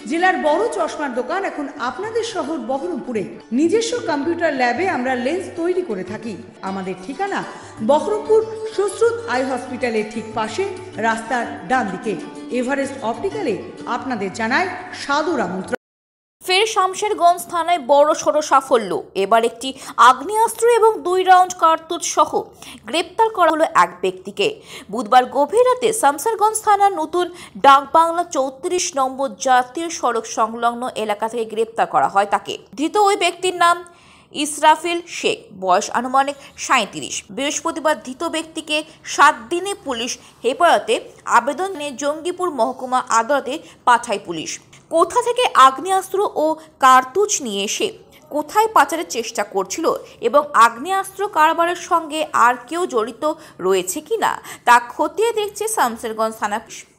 জেলার বড় চশমার দোকান এখন আপনাদের শহর বহরমপুরে। নিজস্ব কম্পিউটার ল্যাবে আমরা লেন্স তৈরি করে থাকি। আমাদের ঠিকানা বহরমপুর সুশ্রুত আই হসপিটালের ঠিক পাশে, রাস্তার ডান দিকে। এভারেস্ট অপটিক্যালে আপনাদের জানায় সাদর আমন্ত্রণ। ফের শামশেরগঞ্জ থানায় বড় সড় সাফল্য। এবার একটি আগ্নেয়াস্ত্র এবং 2 রাউন্ড কার্তুজ সহ গ্রেপ্তার করা হলো এক ব্যক্তিকে। বুধবার গভীর রাতে শামশেরগঞ্জ থানার নতুন ডাকবাংলা 34 নম্বর জাতীয় সড়ক সংলগ্ন এলাকা থেকে গ্রেপ্তার করা হয় তাকে। ধৃত ওই ব্যক্তির নাম ইসরাফিল শেখ, বয়স আনুমানিক 37। বৃহস্পতিবার ধৃত ব্যক্তিকে 7 দিনে পুলিশ হেফাজতে আবেদন নিয়ে জঙ্গিপুর মহকুমা আদালতে পাঠায় পুলিশ। কোথা থেকে আগ্নেয়াস্ত্র ও কার্তুজ নিয়ে এসে কোথায় পাচারের চেষ্টা করছিল এবং আগ্নেয়াস্ত্র কারবারের সঙ্গে আর কেউ জড়িত রয়েছে কিনা তা খতিয়ে দেখছে শামশেরগঞ্জ থানা।